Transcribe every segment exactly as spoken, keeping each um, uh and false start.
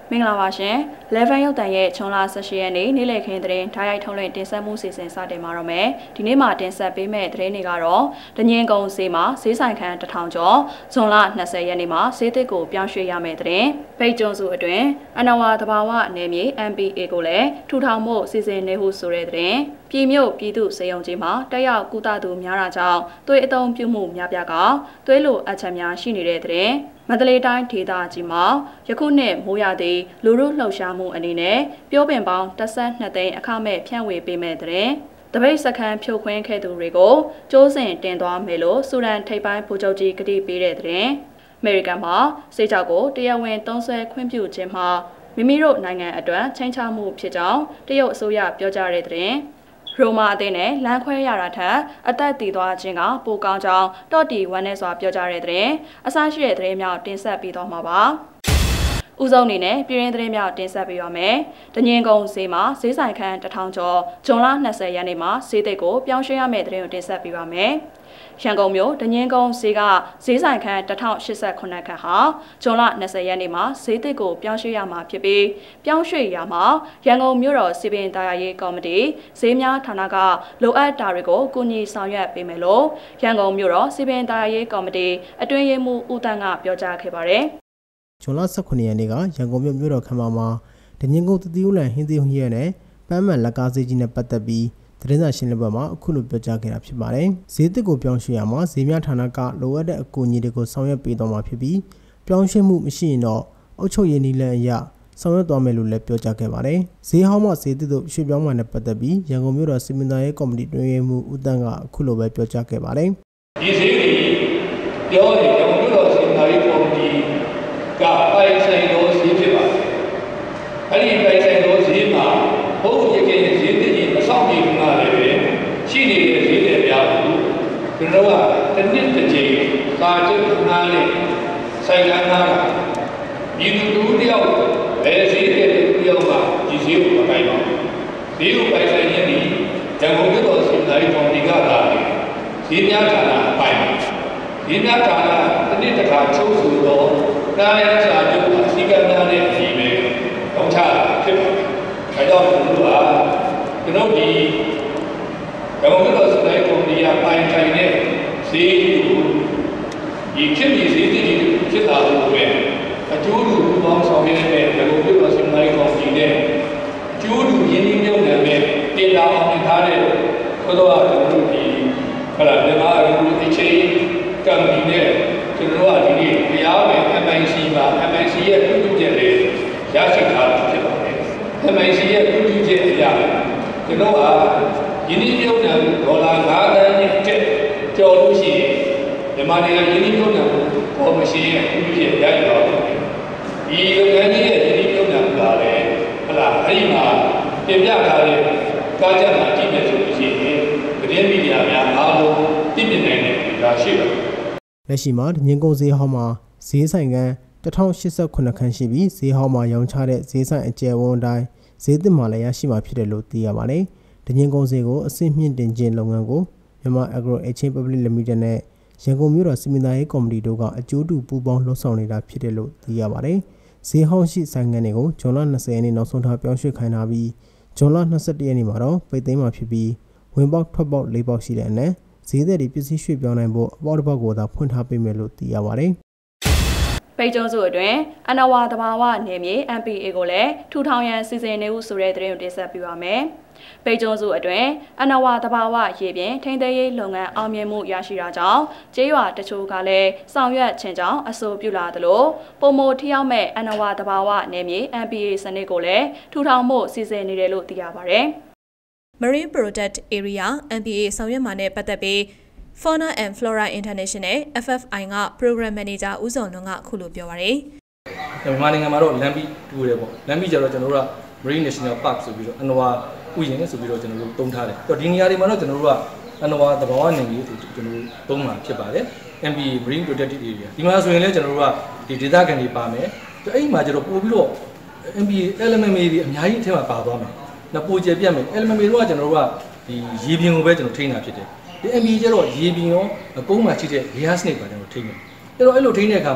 မင်္ဂလာပါရှင် Level ရုပ်သံရဲ့ဇွန်လဆယ့်ရှစ်ရက်နေ့နေ့လည်ခင်းသတင်းဓာတ်ရိုက်ထုတ်လွှင့်တင်ဆက်မှုစီစဉ်စတင်မှာတော့မယ်ဒီနေ့မှာတင်ဆက်ပေးမယ့်သတင်းတွေကတော့ဒညင်ကုန်းဈေးမှာဈေးဆိုင်ခန်းတစ်ထောင်ကျော်ဇွန်လနှစ်ဆယ်ရက်နေ့မှာဈေးသစ်ကိုပြောင်းရွှေ့ရမယ့်သတင်းပိတ်ကျွန်းစုအတွင်းအနဝါသဘာဝနယ်မြေ M P A ကိုလည်းထူထောင်မှုစီစဉ်နေဟုဆိုတဲ့သတင်းပြည်မြို့ပြည်သူစေယုံကြီးမှာတက်ရောက်ကုသသူများတာကြောင့်သွေးအုံပြုမှုများပြားကသွေးလိုအပ်ချက်များရှိနေတဲ့သတင်းမန္တလေးတိုင်းဒေသကြီးမှာယခုနှစ်မိုးရသည့်လူမှုလှုပ်ရှားမှုအနေနဲ့ပြောပင်ပေါင်းတစ်ဆယ့်နှစ်သိန်းအခမဲ့ဖြန့်ဝေပေးမဲ့တဲ့တပိတ်စခန်းဖြိုခွင်းခဲ့သူတွေကိုကျိုးစင်တင်သွားမယ်လို့စူဒန်ထိပ်ပိုင်းဗိုလ်ချုပ်ကြီးကတိပေးတဲ့တဲ့အမေရိကန်မှာစေကြောက်ကိုတရားဝင်သုံးစွဲခွင့်ပြုခြင်းမှာမိမိတို့နိုင်ငံအတွက်ချိန်ချမှုဖြစ်ကြောင်းတရုတ်အစိုးရပြောကြားတဲ့တဲ့ရိုမာအသင်းနဲ့လမ်းခွဲရတာထက်အသက်တည်သွားခြင်းကပိုကောင်းကြောင်းတော့တီဝမ်းနဲ့စွာပြောကြားတဲ့တဲ့အစားရှိတဲ့သတင်းများတင်ဆက်ပေးသွားမှာပါ။ဦးဆုံးအနေနဲ့ပြည်ရင်းသတင်းများတင်ဆက်ပေးပါမယ်။ဒညင်ကုန်းဈေးမှာဈေးဆိုင်ခန်းတစ်ထောင်ကျော်ဇွန်လနှစ်ဆယ်ရက်နေ့မှာဈေးသစ်ကိုပြောင်းရွှေ့ရမယ့်သတင်းကိုတင်ဆက်ပေးပါမယ်။ရန်ကုန်မြို့ဒညင်ကုန်းဈေးကဈေးဆိုင်ခန်းတစ်ထောင်ရှစ်ဆယ့်ခုနှစ်ခန်းဟာဇွန်လနှစ်ဆယ်ရက်နေ့မှာဈေးသစ်ကိုပြောင်းရွှေ့ရမှာဖြစ်ပြီးပြောင်းရွှေ့ရမှာရန်ကုန်မြို့တော်စီပင်တာယာရေးကော်မတီဈေးများဌာနကလိုအပ်တာတွေကိုကူညီဆောင်ရွက်ပေးမယ်လို့ရန်ကုန်မြို့တော်စီပင်တာယာရေးကော်မတီအတွင်းရေးမှူးဦးတန်းကပြောကြားခဲ့ပါတယ်။ဇွန်လဆယ့်ခုနှစ်ရက်နေ့ကရန်ကုန်မြို့မြို့တော်ခမ်းမမှာဒညင်ကုန်းတတိယလန်ဟင်းသီးဟင်းရဲနဲ့ပန်းမှန်လက်ကားဈေးကြီးနဲ့ပတ်သက်ပြီးသတင်းစာရှင်းလင်းပွဲမှာအခုလိုပြောကြားခဲ့တာဖြစ်ပါတယ်။ဈေးသစ်ကိုပြောင်းရွှေ့ရမှာဈေးများဌာနကလိုအပ်တဲ့အကူအညီတွေကိုဆောင်ရွက်ပေးသွားမှာဖြစ်ပြီးပြောင်းရွှေ့မှုမရှိရင်တော့အုပ်ချုပ်ရေးနည်းလမ်းအရဆောင်ရွက်သွားမယ်လို့လည်းပြောကြားခဲ့ပါတယ်။ဈေးဟောင်းမှဈေးသစ်တို့ရွှေ့ပြောင်းမှနဲ့ပတ်သက်ပြီးရန်ကုန်မြို့တော်စီမံသားရေးကော်မတီတွင်ရေးမှူးဦးတန်းကအခုလိုပဲပြောကြားခဲ့ပါတယ်။ဒီဈေးတွေပြောရင်ရန်ကုန်မြို့တော်စီမံသားရေးကော်မတီကပိုင်ဆိုင်သောဈေးဖြစ်ပါတယ်။အဲဒီပိုင်ဆိုင်သောဈေးမှာဘုရားရဲ့ဈေးတွေမဆောင်ပြေဘူးလားလေရှိနေတဲ့ဈေးတွေများဘူးကျွန်တော်ကတစ်နှစ်တစ်ချိန်စာချုပ်နားနဲ့ဆိုင်ကန်းနားဒီလူတူတယောက်ဘယ်ဈေးတွေတယောက်ကဒီဈေးကိုမပိုင်ပါဘူးဈေးကိုပိုင်ဆိုင်ခြင်းဒီရန်ကုန်မြို့တော်စီမံရေးကော်မတီကလာတယ်ဈေးများဌာနပိုင်ဈေးများဌာနတစ်နှစ်တစ်ခါချုပ်ဆိုတော့နားရစာချုပ်အစည်းအကမ်းများနဲ့ဒီပဲတော့ချဖြစ်ပါတယ်အဲကြောင့်ကျွန်တော်ကကျွန်တော်ဒီရန်ကုန်မြို့တော်စီမံရေးကော်မတီကပိုင်ဆိုင်တဲ့ဈေးကိုဒီခေတ်ကြီးဈေးကြီးဖြစ်လာလို့ပဲအကျိုးတူပူပေါင်းဆောင်ရွက်တဲ့ရန်ကုန်မြို့တော်စီမံရေးကော်မတီနဲ့အကျိုးတူရင်းနှီးမြှုပ်နှံတဲ့တင်လာအောင်ထားတဲ့ဘုရားကျွန်တော်တို့ဒီဟလာမြန်မာအကူအချင်းကံဒီနဲ့ကျွန်တော်ကဒီနေ့တရားဝင် M I C မှာ M I C ရဲ့ပြုလုပ်ချက်လေးရရှိထားဖြစ်ပါတယ်။ M I C ရဲ့ပြုလုပ်ချက်အရကျွန်တော်ကယင်းဒီမြုပ်နှံဒေါ်လာငါးသန်းနဲ့တက်ကျော်လို့ရှိရင်မြန်မာနိုင်ငံယင်းဒီမြုပ်နှံကော်မရှင်ရဲ့ပြုလုပ်ချက်ရရှိတော့ဒီလုပ်ငန်းကြီးရဲ့ယင်းဒီမြုပ်နှံလာတယ်ဟလာအဲ့ဒီမှာပြင်ပြထားတဲ့ကားချက်မှာကြည့်မယ်ဆိုလို့ရှိရင်သတင်းမီဒီယာများအားလုံးသိမြင်နိုင်တဲ့ဒါရှိပါတယ်။လက်ရှိမှာဒညင်ကုန်းဈေးဟောင်းမှာဈေးဆိုင်ကတစ်ထောင်ရှစ်ဆယ့်ခုနှစ်ခန်းရှိပြီးဈေးဟောင်းမှာရောင်းချတဲ့ဈေးဆိုင်အကျယ်ဝန်းတိုင်းဈေးသစ်မှာလည်းရရှိမှာဖြစ်တယ်လို့သိရပါတယ်။ဒညင်ကုန်းဈေးကိုအဆင့်မြင့်တင်ခြင်းလုပ်ငန်းကိုမြန်မာ Agro Exchange Public Limited နဲ့ရန်ကုန်မြို့တော်စီမံသားရေးကော်မတီတို့ကအကျိုးတူပူးပေါင်းလှုပ်ဆောင်နေတာဖြစ်တယ်လို့သိရပါတယ်။ဈေးဟောင်းရှိဆိုင်ကန်တွေကိုဇွန်လနှစ်ဆယ်ရက်နေ့နောက်ဆုံးထားပြောင်းရွှေ့ခိုင်းထားပြီးဇွန်လနှစ်ဆယ့်တစ်ရက်နေ့မှာတော့ပိတ်သိမ်းမှာဖြစ်ပြီးဝင်ပေါက်ထွက်ပေါက်လေးပေါက်ရှိတဲ့အနက်ဈေးသက်တွေပစ္စည်းရွှေ့ပြောင်းနိုင်ဖို့အပေါက်တစ်ပေါက်ကိုသာဖွင့်ထားပေးမယ်လို့သိရပါတယ်။ပိတ်ကျွန်းစုအတွင်းအနဝါသဘာဝနယ်မြေ M P A ကိုလည်းထူထောင်ရန်စီစဉ်နေဟုဆိုတဲ့သတင်းကိုတင်ဆက်ပေးပါမယ်။ပိတ်ကျွန်းစုအတွင်းအနဝါသဘာဝရေပြင်ထိန်းသိမ်းရေးလုပ်ငန်းအောင်မြင်မှုရရှိတာကြောင့်ကျေးရွာတချို့ကလည်းဆောင်ရွက်ခြင်းကြောင့်အဆိုပြုလာသလိုပုံမိုထရောက်မဲ့အနဝါသဘာဝနယ်မြေ M P A စနစ်ကိုလည်းထူထောင်မှုစီစဉ်နေတယ်လို့သိရပါတယ်။ Marine Protect Area M P A ဆောင်ရွက်မှာနဲ့ပတ်သက်ပြီးFauna and Flora International F F I က Program Manager ဦးစောလွန်ကအခုလိုပြောပါရယ်။မြန်မာနိုင်ငံမှာတော့လမ်းပြီးတူတယ်ပေါ့။လမ်းပြီးကျတော့ကျွန်တော်တို့က Marine National Park ဆိုပြီးတော့အနဝါဥယျာဉ်ဆိုပြီးတော့ကျွန်တော်တို့သုံးထားတယ်။အဲ့တော့ဒီနေရာတွေမှာတော့ကျွန်တော်တို့ကအနဝါသဘာဝနယ်မြေကိုကျွန်တော်တို့သုံးမှာဖြစ်ပါတယ်။ M P A Marine Protected Area ဒီမှာဆိုရင်လည်းကျွန်တော်တို့ကဒီဒေသခံတွေပါမယ်။အဲ့ဒီမှာကျတော့ပို့ပြီးတော့ M P A element တွေအများကြီးအထက်မှာပါသွားမယ်။နောက်ပိုကျပြတ်မယ် element တွေကကျွန်တော်တို့ကဒီရေပြင်ကိုပဲကျွန်တော်ထိန်းတာဖြစ်တယ်။ဒီ M P A ကျတော့ရေပြင်ရောအကုန်းမှာရှိတဲ့ layer snake ပါကျွန်တော်ထိန်းတယ်။အဲ့တော့အဲ့လိုထိန်းတဲ့အခါမှာ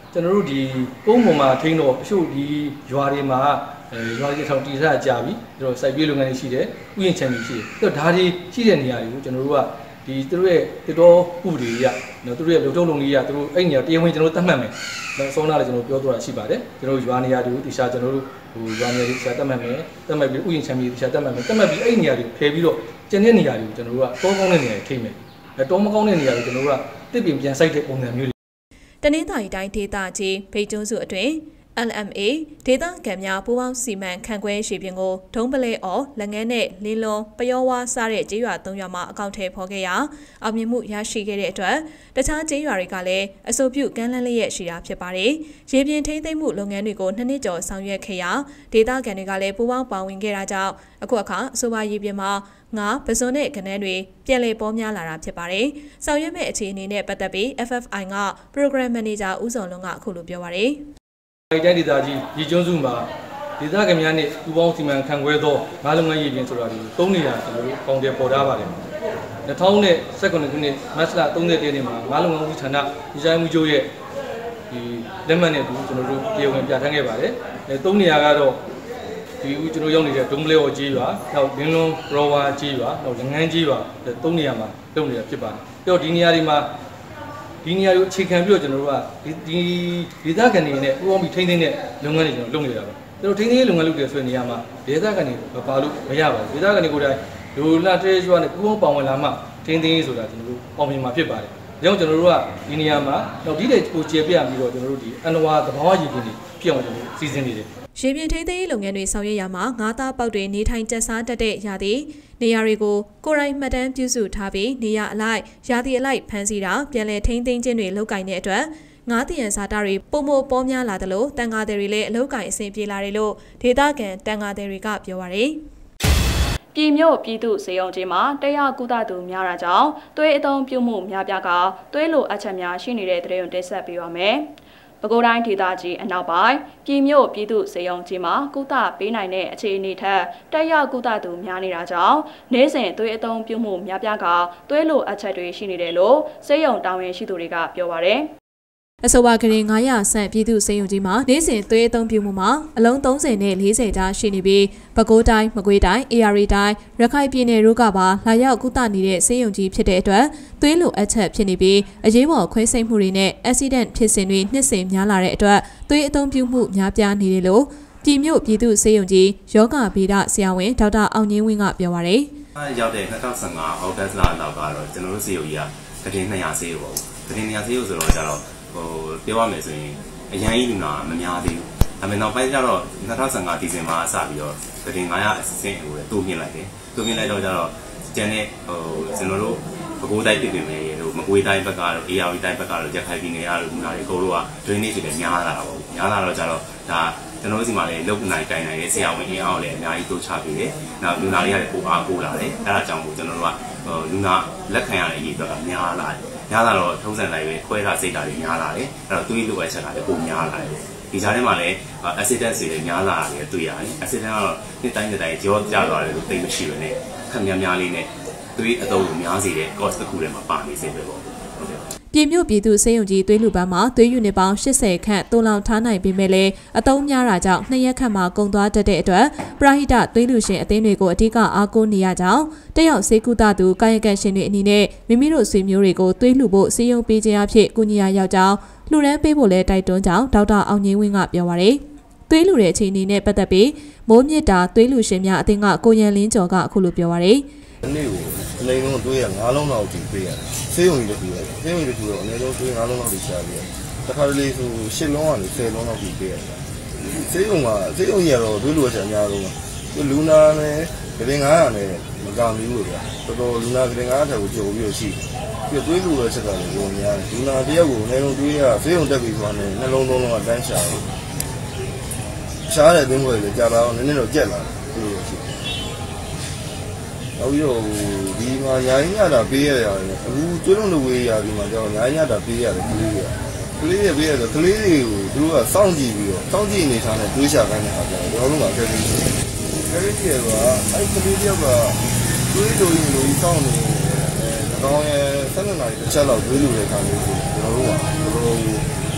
ကျွန်တော်တို့ဒီကုန်းပေါ်မှာထိန်းတော့အရှုပ်ဒီရွာတွေမှာအဲရွာတွေထောင်တီထားကြပြီကျွန်တော်စိုက်ပျိုးလုပ်ငန်းတွေရှိတယ်ဥယျာဉ်ခြံတွေရှိတယ်အဲ့တော့ဒါတွေရှိတဲ့နေရာတွေကိုကျွန်တော်တို့ကဒီသူတို့ရဲ့တတော်ဥပဒေရနော်သူတို့ရဲ့လုံထုံးလုံနည်းရသူတို့အဲ့နေရာတရားဝင်ကျွန်တော်တို့သတ်မှတ်မယ်နော်ဆောင်းလာလည်းကျွန်တော်ပြောသွားတာရှိပါတယ်ကျွန်တော်တို့ရွာနေရာတွေကိုတခြားကျွန်တော်တို့ဟိုရွာနေရာတွေတခြားသတ်မှတ်မယ်သတ်မှတ်ပြီးဥယျာဉ်ခြံတွေတခြားသတ်မှတ်မယ်သတ်မှတ်ပြီးအဲ့နေရာတွေကိုဖယ်ပြီးတော့ကျန်တဲ့နေရာတွေကိုကျွန်တော်တို့ကတောကောင်းတဲ့နေရာတွေထိမယ်အဲတောမကောင်းတဲ့နေရာတွေကိုကျွန်တော်တို့ကတစ်ပင်ပြန်စိုက်တဲ့ပုံစံမျိုးတွေတနင်္သာရီတိုင်းဒေသကြီးဖိတ်ကျွန်းစုအတွင်း L M A ဒေသခံများပူးပေါင်းစီမံခန့်ခွဲရှေ့ပြင်ကိုဒုံးပလဲအော်လက်ငဲနဲ့လင်းလွန်ပယောဝါစားတဲ့ကျေးရွာသုံးရွာမှာအကောင့်ထဲဖော်ခဲ့ရာအောင်မြင်မှုရရှိခဲ့တဲ့အတွက်တခြားကျေးရွာတွေကလည်းအဆိုပြုကမ်းလှမ်းလျက်ရှိတာဖြစ်ပါတယ်။ရေပြင်ထိန်းသိမ်းမှုလုပ်ငန်းတွေကိုနှစ်နှစ်ကျော်ဆောင်ရွက်ခဲ့ရာဒေသခံတွေကလည်းပူးပေါင်းပါဝင်ခဲ့တာကြောင့်အခုအခါအဆိုပါရေပြင်မှာငါပစွန်နဲ့ကနန်းတွေပြန်လည်ပေါ်များလာတာဖြစ်ပါတယ်။ဆောင်ရွက်မဲ့အခြေအနေနဲ့ပတ်သက်ပြီး F F I က Program Manager ဦးစောလွန်ကအခုလိုပြောပါတယ်။ဒီတိုင်းဒေသကြီးရေကျွန်းစုမှာဒေသခံများနဲ့ပူးပေါင်းစီမံခန့်ခွဲသောငါးလုပ်ငန်းရေပြင်ဆိုတာဒီသုံးနေရာကျွန်တော်တို့ပေါင်းတယ်ပေါ်ထားပါတယ်၂၀၁၉ခုနှစ်မတ်လ၃၀ရက်နေ့မှာငါးလုပ်ငန်းဦးဌာနဒီဇိုင်းမှုချုပ်ရဲ့ဒီလက်မှတ်နဲ့တူကျွန်တော်တို့တရားဝင်ပြဋ္ဌာန်းခဲ့ပါတယ်အဲသုံးနေရာကတော့ဒီဦးကျွန်တော်ရောက်နေတဲ့ဒုံးပလဲော်ကြီးရွာနောက်လင်းလွန်ရောဝါကြီးရွာနောက်ငငန်းကြီးရွာသုံးနေရာမှာလုပ်နေတာဖြစ်ပါတယ်ပြီးတော့ဒီနေရာတွေမှာဒီနေရာကိုအခြေခံပြီးတော့ကျွန်တော်တို့ကဒီဒီဒေသခံတွေနဲ့ပူးပေါင်းပြီးထိန်းသိမ်းတဲ့လုပ်ငန်းတွေကျွန်တော်လုပ်နေတာပါကျွန်တော်ထိန်းသိမ်းရေးလုပ်ငန်းလုပ်တယ်ဆိုတဲ့နေရာမှာဒေသခံတွေဘာလို့မရပါဘူးဒေသခံတွေကိုယ်တိုင်ဒိုလာတဲရွာနဲ့ပူးပေါင်းပါဝင်လာမှထိန်းသိမ်းရေးဆိုတာကျွန်တော်တို့အောင်မြင်မှာဖြစ်ပါတယ်ဒါကြောင့်ကျွန်တော်တို့ကဒီနေရာမှာတော့ဒီတဲ့ကိုကျေပြပြီးတော့ကျွန်တော်တို့ဒီအန်နဝါသဘာဝရည်ပြင်တွေပြအောင်ကျွန်တော်စီစဉ်နေတယ်ရေပြင်ထိန်းသိမ်းရေးလုပ်ငန်းတွေဆောင်ရွက်ရမှာငါးသားပေါက်တွေနေထိုင်ကျက်စားတတ်တဲ့ရာသီနေရာတွေကိုကိုယ်တိုင်မှတ်တမ်းပြုစုထားပြီးနေရာအလိုက်ရာသီအလိုက်ဖမ်းဆီးတာပြန်လည်ထိန်းသိမ်းခြင်းတွေလုပ်ကိုင်တဲ့အတွက်ငါးတည်ရန်စာတာတွေပုံမပေါ်များလာတယ်လို့တန်ဃာတွေလည်းအလုပ်ကိုင်အဆင်ပြေလာတယ်လို့ဒေသခံတန်ဃာတွေကပြောပါရယ်ပြည်မြို့ပြည်သူစေယုံကြီးမှာတရားကုသသူများတာကြောင့်သွေးအုံပြုမှုများပြားကသွေးလိုအပ်ချက်များရှိနေတဲ့တဲ့ရုံတင်ဆက်ပေးပါမယ်ပဲခူးတိုင်းဒေသကြီးအနောက်ပိုင်းပြည်မြို့ပြည်သူစေယုံကြီးမှာကုသပေးနိုင်တဲ့အခြေအနေထက်တက်ရောက်ကုသသူများနေတာကြောင့်နေ့စဉ်သွေးအုံပြုမှုများပြားကသွေးလိုအပ်ချက်တွေရှိနေတယ်လို့စေယုံတာဝန်ရှိသူတွေကပြောပါရယ်အဆိုပါကရင်ငါးရာဆန့်ပြည်သူစေယုံကြီးမှာနေ့စဉ်သွေးအုံပြုမှုမှာအလုံးသုံးဆယ်နဲ့လေးဆယ်ကြားရှိနေပြီးပဲခူးတိုင်းမကွေးတိုင်း A R တိုင်းရခိုင်ပြည်နယ်တို့ကပါလာရောက်ကုသနေတဲ့စေယုံကြီးဖြစ်တဲ့အတွက်သွေးလိုအပ်ချက်ဖြစ်နေပြီးအရေးပေါ်ခွဲစိတ်မှုတွေနဲ့ accident ဖြစ်စဉ်တွေနှစ်စဉ်များလာတဲ့အတွက်သွေးအုံပြုမှုများပြားနေတယ်လို့ပြည်မြို့ပြည်သူစေယုံကြီးယောဂဗေဒဆရာဝန်ဒေါက်တာအောင်ငင်းဝင်းကပြောပါရယ်။ရောက်တဲ့၂၀၁၅အောက်တိုဘာလလောက်ကတော့ကျွန်တော်တို့စေယုံကြီးကကတင်၂ရာစေယုံပေါ့။ကတင်၂ရာစေယုံဆိုတော့ကျတော့ဟိုပြောရမယ်ဆိုရင်အရန်ကြီးလူနာမများသေးဘူး။ဒါပေမဲ့နောက်ပိုင်းကျတော့၂၀၁၅ဒီဇင်ဘာစပြီးတော့ကတင်၅ရာအဆင့်ကိုလည်းတိုးမြင့်လိုက်တယ်။တိုးမြင့်လိုက်တော့ကျတော့ကျန်တဲ့ဟိုကျွန်တော်တို့ပဲခူးတိုင်းပြည်နယ်ရေတို့မကွေးတိုင်းဘက်ကတော့ A R တိုင်းဘက်ကတော့ရခိုင်ပြည်နယ်ရတို့လူနာတွေအကုန်လုံးက drainage တွေများလာတာပေါ့။များလာတော့ကျတော့ဒါကျွန်တော်တို့စီမှာလည်းလုပ်နိုင်တိုင်နိုင်ရဲ့ဆရာဝန်အင်းအောင်လည်းအများကြီးတိုးချပေးတယ်။နောက်လူနာတွေကလည်းပိုအားကိုးလာတယ်။အဲဒါကြောင့်မို့ကျွန်တော်တို့ကလူနာလက်ခံရတဲ့အရေးတော့များလာတယ်။များလာတော့ထုံးစံလိုက်ပဲခွဲတာစိတ်တာတွေများလာတယ်။အဲတော့သွေးလိုအပ်ချက်ကလည်းပိုများလာတယ်။ဒီကြားထဲမှာလည်း accident တွေလည်းများလာတယ်တွေ့ရတယ်။ accident ကတော့နှစ်တိုင်းနှစ်တိုင်းကြောကျသွားတယ်လို့သိမရှိဘဲနဲ့ခက်များများလေးနဲ့သွေးအသုံးကိုများစေတဲ့ cost တစ်ခုထဲမှာပါနေစေပဲပေါ့။ပြည်မြို့ပြည်သူစေယုံကြီးသွေးလူပန်းမှာသွေးယူနစ်ပေါင်း၈၀ခန့်တိုးလောင်ထားနိုင်ပေမဲ့လည်းအသုံးများတာကြောင့်နှစ်ရက်ခန့်မှာကုန်သွားတတ်တဲ့အတွက်ပရဟိတသွေးလူရှင်အသင်းတွေကိုအဓိကအားကိုးနေရကြောင်းတက်ရောက်စေကူတာသူကာယကံရှင်တွေအနေနဲ့မိမိတို့ဆွေမျိုးတွေကိုသွေးလူဖို့စီယုံပေးခြင်းအဖြစ်ကုညီရရောက်ကြောင်းလှူဒန်းပေးဖို့လည်းတိုက်တွန်းကြောင်းဒေါက်တာအောင်ငင်းဝင်းကပြောပါရယ်သွေးလူတဲ့အခြေအနေနဲ့ပတ်သက်ပြီးမိုးမြစ်တာသွေးလူရှင်များအသင်းကကိုရန်လင်းကျော်ကအခုလိုပြောပါရယ်ဒီနေ့ကိုအလိမ်လုံးသွေးရငါးလုံးလောက်ကြည့်ပေးရတယ်။ဆေးရုံကြီးလည်းပြီးရတယ်။ဆေးရုံကြီးလည်းပြီးတော့အနည်းဆုံးသွေးငါးလုံးလောက်ကြီးရှားပြီးရတယ်။တစ်ခါတလေဆိုရှစ်လုံးကနေဆယ်လုံးလောက်ကြည့်ပေးရတယ်။ဆေးရုံကဆေးရုံကြီးကတော့သွေးလိုအပ်ချက်အများဆုံးပါ။လူနာနဲ့ဂရင်ငါးရာနဲ့မကမီဘူးလို့ဗျာ။တော်တော်လူနာဂရင်ငါးရာထက်ကိုကြိုပြီးတော့ရှိတယ်။ပြီးတော့သွေးလိုအပ်ချက်ကလည်းပုံများတယ်။လူနာတယောက်ကိုအနည်းဆုံးသွေးရဆေးရုံတက်ပြီးသွားတယ်နှလုံးသုံးလုံးကတန်းရှာတယ်။ရှားတဲ့အသင်းတွေလည်းကြာလာတော့နည်းနည်းတော့ကြက်လာတယ်လို့ရှိတယ်။နောက်ပြီးတော့ဒီမှာညာရင်းညတာပေးရရတယ်အခုကျွလုံးလူဝေးရာဒီမှာကျတော့ညာရင်းညတာပေးရတယ်ကလေးတွေကလေးတွေပေးရဆိုကလေးတွေကိုသူတို့ကစောင့်ကြည့်ပြီးတော့စောင့်ကြည့်အနေထားနဲ့တွေးရှာခိုင်းတဲ့အခါကျတော့ကျွန်တော်တို့ကကလေးတွေကလေးတွေကအဲ့ကလေးတယောက်ကတွေးလို့ရင်လို့စောင့်နေအဲကောင်းရဲ့ဆက်နှစ်နာရီတစ်ချက်လောက်တွေးလို့တဲ့ခါမျိုးကိုကျွန်တော်တို့ကတော်တော်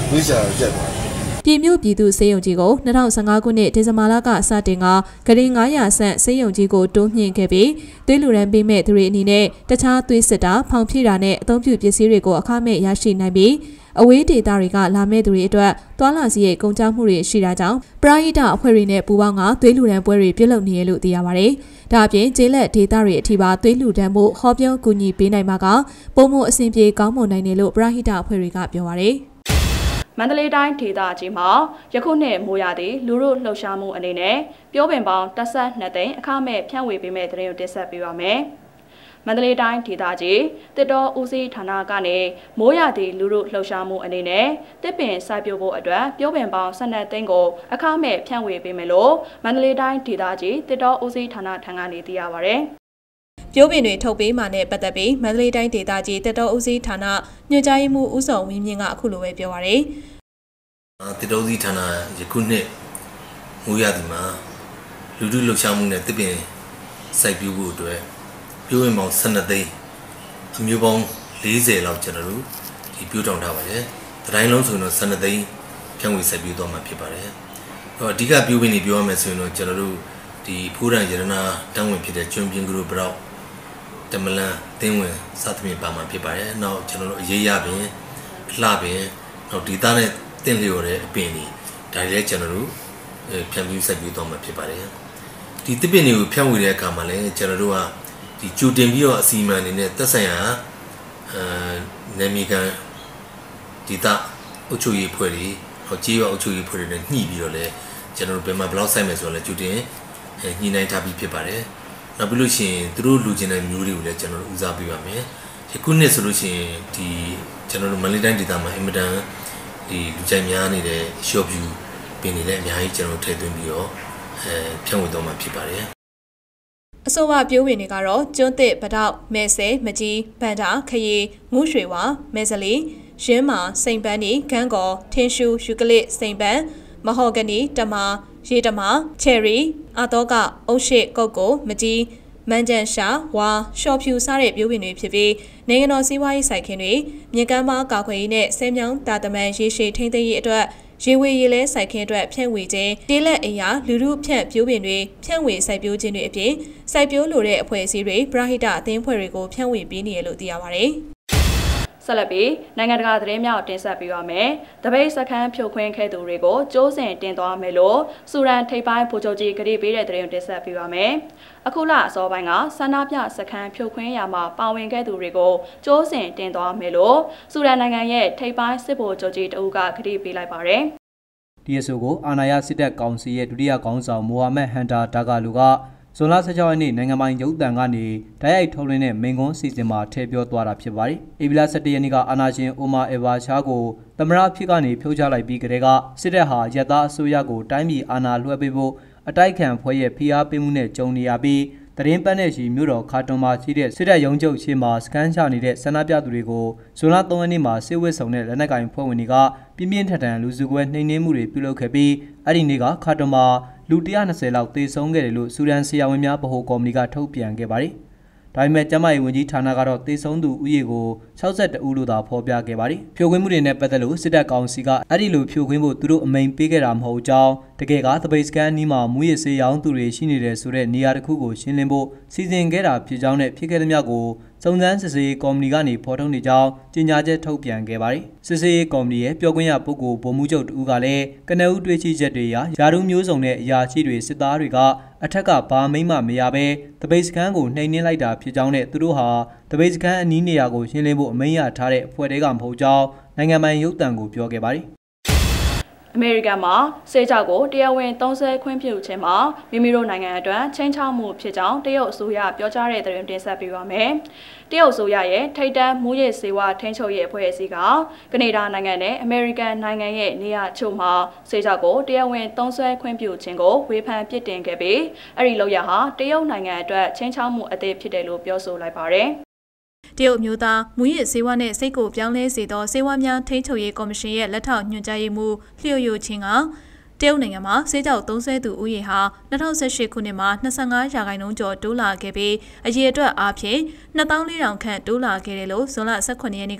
တွေးချာကြက်သွားပြည်မြို့ပြည်သူစေယုံကြီးကို၂၀၁၅ခုနှစ်ဒီဇင်ဘာလကစတင်ကဂရင်း900ဆန့်စေယုံကြီးကိုတိုးမြှင့်ခဲ့ပြီးသွေးလူရန်ပေးမဲ့သူတွေအနေနဲ့တခြားသွေးစစ်တာဖောင်ဖြည့်တာနဲ့အသုံးပြုပစ္စည်းတွေကိုအခမဲ့ရရှိနိုင်ပြီးအဝေးဒေသတွေကလာမဲ့သူတွေအတွက်သွာလာစီရဲ့ကုန်ကျမှုတွေရှိတာကြောင့်ပရိဟိတအဖွဲ့တွေနဲ့ပူးပေါင်းကသွေးလူရန်ပွဲတွေပြုလုပ်နေရလို့သိရပါတယ်။ဒါအပြင်ကျေးလက်ဒေသတွေအထိပါသွေးလူတန်းမှုဟောပြောကူညီပေးနိုင်မှာကပုံမှုအဆင်ပြေကောင်းမွန်နိုင်တယ်လို့ပရိဟိတအဖွဲ့တွေကပြောပါတယ်။မန္တလေးတိုင်းဒေသကြီးမှာယခုနှစ်မိုးရာသီလူမှုလှုပ်ရှားမှုအနေနဲ့ပြောပင်ပေါင်း၁၂သိန်းအခမဲ့ဖြန့်ဝေပေးမဲ့တဲ့တွေကိုတင်ဆက်ပေးပါမယ်။မန္တလေးတိုင်းဒေသကြီးတစ်တော်ဦးစီးဌာနကနေမိုးရာသီလူမှုလှုပ်ရှားမှုအနေနဲ့တစ်ပင်စိုက်ပျိုးဖို့အတွက်ပြောပင်ပေါင်း၁၂သိန်းကိုအခမဲ့ဖြန့်ဝေပေးမယ်လို့မန္တလေးတိုင်းဒေသကြီးတစ်တော်ဦးစီးဌာနထံကနေသိရပါဗျ။ပြောပင်တွေထုတ်ပေးမှနဲ့ပတ်သက်ပြီးမန္တလေးတိုင်းဒေသကြီးတက်တော်ဦးစီးဌာနညွှန်ကြားရေးမှူးဦးစောဝင်းမြင့်ကအခုလိုပဲပြောပါရယ်တက်တော်ဦးစီးဌာနယခုနှစ်မိုးရာသီမှာလူထုလှုပ်ရှားမှုနဲ့တစ်ပင်စိုက်ပျိုးဖို့အတွက်ပြောပင်ပေါင်း၁၂သိန်းအမျိုးပေါင်း၄၀လောက်ကျွန်တော်တို့ဒီပြောထောင်ထားပါတယ်။တိုင်းလုံးဆိုရင်တော့၁၂သိန်းဖြန့်ဝေစိုက်ပျိုးသွားမှာဖြစ်ပါတယ်။တော့အဓိကပြောပင်တွေပြောရမယ်ဆိုရင်တော့ကျွန်တော်တို့ဒီဖိုးရန်ရတနာတန်းဝင်ဖြစ်တဲ့ကျွန်းပြင်းကလေးဘရောက်တမလန်တင်းဝင်စသဖြင့်ပါမှာဖြစ်ပါတယ်။နောက်ကျွန်တော်တို့အရေးရပင်အလှပင်နောက်ဒီသားနဲ့တင့်လျော်တဲ့အပင်တွေဒါတွေလည်းကျွန်တော်တို့ဖြန့်ပြီးစိုက်ပြီးတော့မှာဖြစ်ပါတယ်။ဒီတစ်ပင်တွေကိုဖြန့်ဝေတဲ့အခါမှာလည်းကျွန်တော်တို့ကဒီကြိုတင်ပြီးတော့အစီအမံတွေနဲ့သက်ဆိုင်ရာအဲနာမည်ခံဒီသားအုပ်ချုပ်ရေးဖွဲ့တွေဟောကြေးရွာအုပ်ချုပ်ရေးဖွဲ့တွေနဲ့ညှိပြီးတော့လည်းကျွန်တော်တို့ဘယ်မှာဘယ်လောက်စိုက်မယ်ဆိုတော့လည်းကြိုတင်ညှိနှိုင်းထားပြီးဖြစ်ပါတယ်။နောက်ပြီးလို့ရှိရင်သူတို့လူချင်းတဲ့မျိုးတွေကိုလည်းကျွန်တော်တို့ဦးစားပေးပါမယ်။ယခုနှစ်ဆိုလို့ရှိရင်ဒီကျွန်တော်တို့မန္တလေးတိုင်းဒေသမှာအင်မတန်ဒီလူကြိုက်များနေတဲ့ shop view ပင်တွေလည်းအများကြီးကျွန်တော်ထည့်သွင်းပြီးတော့အဲဖြန့်ဝေသွားမှာဖြစ်ပါတယ်။အဆိုပါပြောဝင်တွေကတော့ကျွန်းသစ်ပတောက်မဲဆဲမကြီးဗန္တာခရီငူးရွှေဝါမဲစလီရင်းမာစိန်ပန်းနီဂန်းကောထင်းရှူယူကလစ်စိန်ပန်းမဟော်ဂနီတမာရေတမာချယ်ရီအာတော့ကအုတ်ရှိကုတ်ကိုမကြီးမန်ဂျန်ရှာဝါရှော့ဖြူစားတဲ့မျိုးပင်တွေဖြစ်ပြီးနိုင်ငံတော်စီးပွားရေးစိုက်ခင်းတွေမြေကမ်းမကာခွေရေးနဲ့ဆဲမြောင်းတာတမန်ရေရှည်ထိန်းသိမ်းရေးအတွက်ရေဝေရေလဲစိုက်ခင်းအတွက်ဖြန့်ဝေခြင်းတေးလက်အရာလူမှုဖြန့်ပြိုးပင်တွေဖြန့်ဝေစိုက်ပျိုးခြင်းတွေအပြင်စိုက်ပျိုးလိုတဲ့အဖွဲ့အစည်းတွေပရဟိတအသင်းဖွဲ့တွေကိုဖြန့်ဝေပေးနေရလို့သိရပါတယ်။ဆက်လက်ပြီးနိုင်ငံတကာသတင်းများတင်ဆက်ပေးပါမယ်။တပိတ်စခန်းဖြိုခွင်းခဲ့သူတွေကိုကျိုးစင်တင်သွားမယ်လို့စူရန်ထိပ်ပိုင်းဗိုလ်ချုပ်ကြီးကတိပေးတဲ့သတင်းတင်ဆက်ပေးပါမယ်။အခုလအစောပိုင်းကဆန္ဒပြစခန်းဖြိုခွင်းရာမှာပါဝင်ခဲ့သူတွေကိုကျိုးစင်တင်သွားမယ်လို့စူရန်နိုင်ငံရဲ့ထိပ်ပိုင်းစစ်ဗိုလ်ချုပ်ကြီးတဦးကကတိပေးလိုက်ပါတယ်။ဒီအဆိုကိုအာဏာရစစ်တပ်ကောင်စီရဲ့ဒုတိယခေါင်းဆောင်မိုဟာမက်ဟန်တာဒါဂါလူကဇွန်လ၁၆ရက်နေ့နိုင်ငံပိုင်ရုပ်သံကနေတိုက်ရိုက်ထုတ်လွှင့်တဲ့မိန့်ခွန်းစီစဉ်မှာထည့်ပြောသွားတာဖြစ်ပါတယ်။ဧပြီလ၁၁ရက်နေ့ကအာဏာရှင်အိုမာအယ်ဘာရှားကိုသမ္မတဖြစ်ကနေဖြုတ်ချလိုက်ပြီးကတည်းကစစ်တပ်ဟာရပ်သားအစိုးရကိုတိုင်းပြည်အာဏာလွှဲပေးဖို့အတိုက်ခံဖွဲ့ရဲ့ဖိအားပေးမှုနဲ့ကြုံနေရပြီးတရင်ပတ်နဲ့ရှိမြို့တော်ခါတွန်မှာရှိတဲ့စစ်တပ်ရုံးချုပ်ရှေ့မှာစခန်းချနေတဲ့ဆန္ဒပြသူတွေကိုဇွန်လ၃ရက်နေ့မှာစစ်ဝစ်ဆောင်တဲ့လက်နက်ကိုင်ဖွဲ့ဝင်တွေကပြင်းပြင်းထန်ထန်လူစုခွဲနှိမ်နင်းမှုတွေပြုလုပ်ခဲ့ပြီးအဲ့ဒီနေ့ကခါတွန်မှာလူ၁၂၀လောက်သေဆုံးခဲ့တယ်လို့စူဒန်ဆရာဝန်များဗဟိုကော်မတီကထုတ်ပြန်ခဲ့ပါတယ်။ဒါပေမဲ့ကျန်းမာရေးဝန်ကြီးဌာနကတော့သေဆုံးသူဦးရေကို၆၁ဦးလို့သာဖော်ပြခဲ့ပါတယ်။ဖြိုခွင်းမှုတွေနဲ့ပတ်သက်လို့စစ်တပ်ကောင်စီကအဲ့ဒီလိုဖြိုခွင်းဖို့သူတို့အမိန်ပေးခဲ့တာမဟုတ်ကြောင်းတကယ်ကသပိတ်စကန်နီးမှာမူရစေးရောင်းသူတွေရှိနေတယ်ဆိုတဲ့နေရာတစ်ခုကိုရှင်းလင်းဖို့စီစဉ်ခဲ့တာဖြစ်ကြောင်းနဲ့ဖြစ်ခဲ့သမျှကိုစုံစမ်းစစ်ဆေးကော်မတီကနေဖော်ထုတ်နေကြောင်းကြေညာချက်ထုတ်ပြန်ခဲ့ပါတယ်။စစ်ဆေးကော်မတီရဲ့ပြောခွင့်ရပုဂ္ဂိုလ်ဗိုလ်မှူးချုပ်တဦးကလည်းကနဦးတွေ့ရှိချက်တွေအရယာရုမျိုးစုံတဲ့အရာရှိတွေစစ်သားတွေကအထက်ကဘာမိမ့်မှမရဘဲတပိတ်စခန်းကိုနှိမ်နင်းလိုက်တာဖြစ်ကြောင်းနဲ့သူတို့ဟာတပိတ်စခန်းအနီးနေရာကိုရှင်းလင်းဖို့အမိန့်ရထားတဲ့အဖွဲ့တွေကမဟုတ်ကြောင်းနိုင်ငံပိုင်ရုပ်သံကိုပြောခဲ့ပါတယ်။အမေရိကန်မှာစေကြောက်ကိုတရားဝင်သုံးစွဲခွင့်ပြုခြင်းမှာမိမိတို့နိုင်ငံအတွက်ချင်းချောက်မှုဖြစ်ကြောင်းတရုတ်အစိုးရပြောကြားတဲ့သတင်းတင်ဆက်ပေးပါမယ်။တရုတ်အစိုးရရဲ့ထိပ်တန်းမူရစ်စေဝါထိန်းချုပ်ရေးအဖွဲ့အစည်းကကနေဒါနိုင်ငံနဲ့အမေရိကန်နိုင်ငံရဲ့နေရာချို့မှာစေကြောက်ကိုတရားဝင်သုံးစွဲခွင့်ပြုခြင်းကိုဝေဖန်ပြစ်တင်ခဲ့ပြီးအဲ့ဒီလောက်ရဟာတရုတ်နိုင်ငံအတွက်ချင်းချောက်မှုအသစ်ဖြစ်တယ်လို့ပြောဆိုလိုက်ပါတယ်။တရုတ်မျိုးသားမူရစ်စေဝါနဲ့စိတ်ကိုပြောင်းလဲစေသောစေဝါများထိန်းချုပ်ရေးကော်မရှင်ရဲ့လက်ထောက်ညွှန်ကြားရေးမှူးလျှို့ယိုချင်းကတရုတ်နိုင်ငံမှာစေကြောက်သုံးစွဲသူဦးရေဟာ၂၀၁၈ခုနှစ်မှာ၂၅ရာခိုင်နှုန်းကျော်တိုးလာခဲ့ပြီးအရေအတွက်အားဖြင့်၂၄၀၀၀ခန့်တိုးလာခဲ့တယ်လို့ဇွန်လ၁၈ရက်နေ့က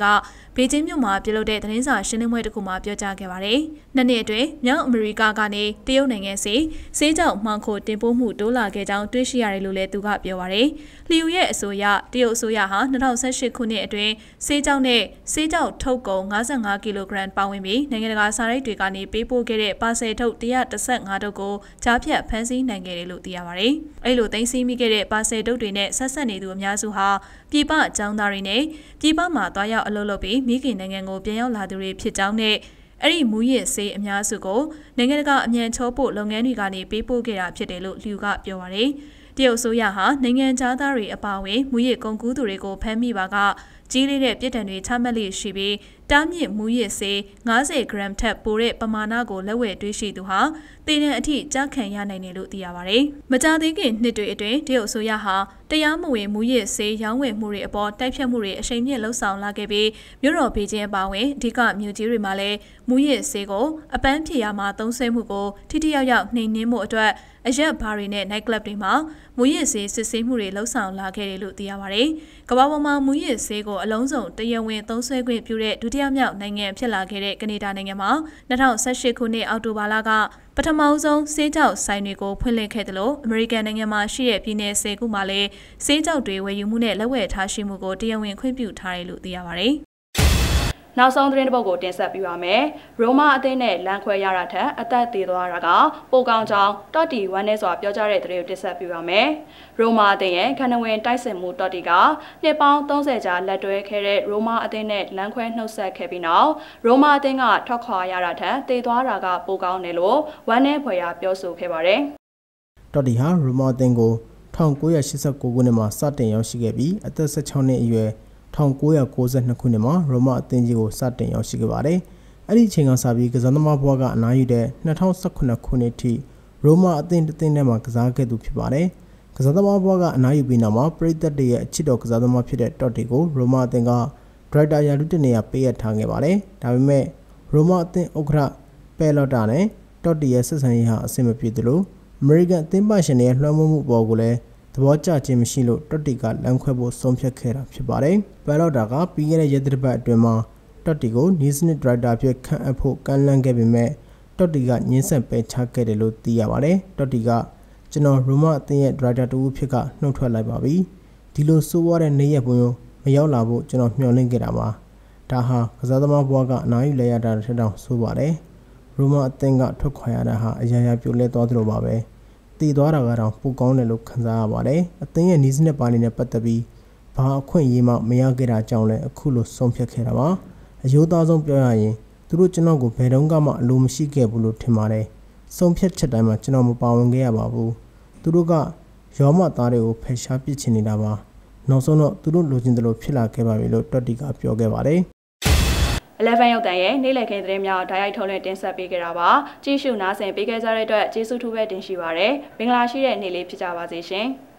ဘေကျင်းမြို့မှာပြုလုပ်တဲ့သတင်းစာရှင်းလင်းပွဲတစ်ခုမှာပြောကြားခဲ့ပါတယ်။နှစ်နှစ်အတွင်းမြောက်အမေရိကကနေတရုတ်နိုင်ငံစီဆေးကြောင့်မှောင်ခိုတင်ပို့မှုတိုးလာခဲ့ကြောင်းတွေ့ရှိရတယ်လို့လည်းသူကပြောပါတယ်။လီယူရဲ့အဆိုအရတရုတ်အစိုးရဟာ၂၀၁၈ခုနှစ်အတွင်းဆေးကြောင့်နဲ့ဆေးကြောင့်ထုတ်ကုန်၅၅ကီလိုဂရမ်ပါဝင်ပြီးနိုင်ငံတကာစာရိုက်တွေကနေပေးပို့ခဲ့တဲ့ပါဆယ်ထုတ်၁၁၅တုပ်ကိုကြားဖြတ်ဖမ်းဆီးနိုင်ခဲ့တယ်လို့သိရပါတယ်။အဲ့လိုသိမ်းဆည်းမိခဲ့တဲ့ပါဆယ်တုပ်တွေနဲ့ဆက်ဆက်နေသူအများစုဟာပြည်ပအကြောင်းသားတွေနဲ့ပြည်ပမှာတွားရောက်အလုပ်လုပ်ပြီးမိခင်နိုင်ငံကိုပြန်ရောက်လာသူတွေဖြစ်ကြောင်းနဲ့အဲ့ဒီမူရစ်ဆေးအများစုကိုနိုင်ငံတကာအမြန်ချောပို့လုပ်ငန်းတွေကနေပေးပို့ခဲ့တာဖြစ်တယ်လို့လူကပြောပါတယ်။တရုတ်အစိုးရဟာနိုင်ငံသားတွေအပါအဝင်မူရစ်ကုန်ကူးသူတွေကိုဖမ်းမိပါကကြီးလေးတဲ့ပြည်ထန်တွေချမှတ်လို့ရှိပြီးတားမြစ်မူရစ်ဆေး၅၀ဂရမ်ထက်ပိုတဲ့ပမာဏကိုလက်ဝဲတွေးရှိသူဟာတည်တဲ့အထိကြားခံရနိုင်တယ်လို့သိရပါတယ်။မကြာသေးခင်နှစ်တွေအတွင်းတရုတ်အစိုးရဟာတရားမဝင်မူရစ်ဆေးရောင်းဝယ်မှုတွေအပေါ်တိုက်ဖြတ်မှုတွေအရှိန်မြင့်လှုံ့ဆော်လာခဲ့ပြီးမြို့တော်ဘေကျင်းအပါအဝင်အဓိကမြို့ကြီးတွေမှာလည်းမူရစ်ဆေးကိုအပန်းဖြေရာမှာသုံးစွဲမှုကိုထိထိရောက်ရောက်နှိမ်နင်းမှုအတွက်အရက်ဘားတွေနဲ့ night club တွေမှာမူရစ်ဆေးစစ်ဆေးမှုတွေလှုံ့ဆော်လာခဲ့တယ်လို့သိရပါတယ်။ကမ္ဘာပေါ်မှာမူရစ်ဆေးကိုအလုံးစုံတရားဝင်သုံးစွဲခွင့်ပြုတဲ့ဒုတိယမြောက်နိုင်ငံဖြစ်လာခဲ့တဲ့ကနေဒါနိုင်ငံမှာ၂၀၁၈ခုနှစ်အောက်တိုဘာလကပထမဆုံးဆေးကြောက်ဆိုင်တွေကိုဖွင့်လှစ်ခဲ့တယ်လို့အမေရိကန်နိုင်ငံမှာရှိတဲ့ပြည်내ဆယ်ခုမှာလည်းဆေးကြောက်တွေဝယ်ယူမှုနဲ့လက်ဝယ်ထားရှိမှုကိုတရားဝင်ခွင့်ပြုထားတယ်လို့သိရပါတယ်။နောက်ဆုံးသတင်းတစ်ပုဒ်ကိုတင်ဆက်ပေးပါမယ်။ရိုမာအသင်းနဲ့လမ်းခွဲရတာထက်အသက်သေးသွားတာကပိုကောင်းကြောင်းတော်တီဝမ်းနဲ့စွာပြောကြားတဲ့သတင်းကိုတင်ဆက်ပေးပါမယ်။ရိုမာအသင်းရဲ့ခန္ဓာဝင်တိုက်စစ်မှုတော်တီကနှစ်ပေါင်း၃၀ကြာလက်တွဲခဲ့တဲ့ရိုမာအသင်းနဲ့လမ်းခွဲနှုတ်ဆက်ခဲ့ပြီးနောက်ရိုမာအသင်းကထွက်ခွာရတာထက်သေသွားတာကပိုကောင်းတယ်လို့ဝမ်းနဲ့ဖွယ်ရပြောဆိုခဲ့ပါတယ်။တော်တီဟာရိုမာအသင်းကို၁၉၈၉ခုနှစ်မှာစတင်ရောက်ရှိခဲ့ပြီးအသက်၁၆နှစ်အရွယ်၁၉၉၂ခုနှစ်မှာရိုမာအသင်းကြီးကိုစတင်ရောက်ရှိခဲ့ပါတယ်။အဲ့ဒီအချိန်ကစပြီးကစားသမားဘဝကအနားယူတဲ့၂၀၁၇ခုနှစ်ထိရိုမာအသင်းတစ်သင်းထဲမှာကစားခဲ့သူဖြစ်ပါတယ်။ကစားသမားဘဝကအနားယူပြီးနောက်မှာပရိသတ်တွေရဲ့အချစ်တော်ကစားသမားဖြစ်တဲ့တော်တီကိုရိုမာအသင်းကဒရိုက်တာရာထူးတနေရာပေးအပ်ထားခဲ့ပါတယ်။ဒါပေမဲ့ရိုမာအသင်းဥက္ကဋ္ဌပယ်လော်တာနဲ့တော်တီရဲ့ဆက်ဆံရေးဟာအဆင်မပြေသလိုအမေရိကန်အသင်းပိုင်ရှင်တွေရဲ့လွှမ်းမိုးမှုပေါ်ကိုလည်းသဘောကျခြင်းမရှိလို့တော်တီကလမ်းခွဲဖို့ဆုံးဖြတ်ခဲ့တာဖြစ်ပါတယ်။ပယ်လော်တာကပြီးခဲ့တဲ့ရက်သတ္တပတ်အတွင်းမှာတော်တီကိုနီးစနစ်ဒရိုက်တာဖြစ်ခန့်အပ်ဖို့ကမ်းလှမ်းခဲ့ပေမဲ့တော်တီကညှင်းဆန်ပယ်ချခဲ့တယ်လို့သိရပါတယ်။တော်တီကကျွန်တော်ရိုမာအသင်းရဲ့ဒရိုက်တာတူဖြစ်ကနှုတ်ထွက်လိုက်ပါပြီ။ဒီလိုဆိုးဝါးတဲ့နေ့ရက်ပွင့်မရောက်လာဖို့ကျွန်တော်မျှော်လင့်ခဲ့တာပါ။ဒါဟာကစားသမားဘဝကအနားယူလိုက်ရတာထက်တောင်ဆိုးပါတယ်။ရိုမာအသင်းကထွက်ခွာရတာဟာအရာရာပြိုလဲသွားသလိုပါပဲ။တည်သွားတာကတော့ပိုကောင်းတယ်လို့ခံစားရပါတယ်။အသင်းရဲ့နီးစနစ်ပိုင်းနဲ့ပတ်သက်ပြီးဘာအခွင့်အရေးမှမရခဲ့တာကြောင့်လည်းအခုလိုဆုံးဖြတ်ခဲ့တာပါ။အယိုးသားဆုံးပြောရရင်သူတို့ကျွန်တော်ကိုဘယ်တော့မှအလိုမရှိခဲ့ဘူးလို့ထင်ပါတယ်။ဆုံးဖြတ်ချက်တိုင်းမှာကျွန်တော်မပါဝင်ခဲ့ရပါဘူး။သူတို့ကရောမသားတွေကိုဖယ်ရှားပစ်ချင်နေတာပါ။နောက်ဆုံးတော့သူတို့လိုချင်တယ်လို့ဖြစ်လာခဲ့ပါပြီလို့တော်တီကပြောခဲ့ပါတယ်။ eleven ရောက်တဲ့ရဲ့နေ့လည်ခင်းသတင်းများဓာတ်ရိုက်ထုတ်လွှင့်တင်ဆက်ပေးကြတာပါကြည့်ရှုနားဆင်ပေးခဲ့ကြတဲ့အတွက်ကျေးဇူးထူးပဲတင်ရှိပါရစေမင်္ဂလာရှိတဲ့နေ့လေးဖြစ်ကြပါစေရှင်